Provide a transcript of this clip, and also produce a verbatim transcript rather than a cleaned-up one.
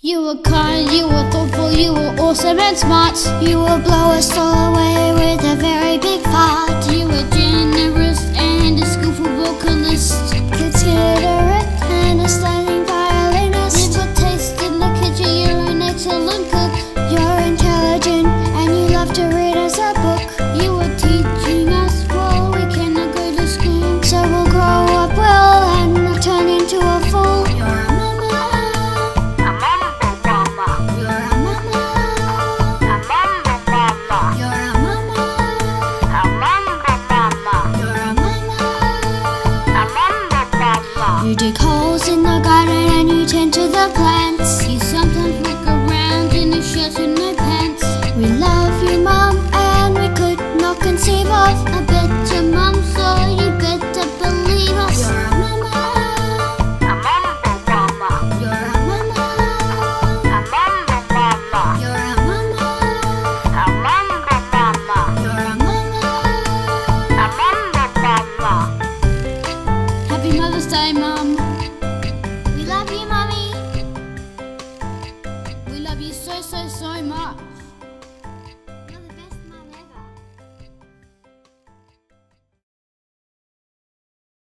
You were kind, you were thoughtful, you were awesome and smart. You would blow us all away with a very big fart. You were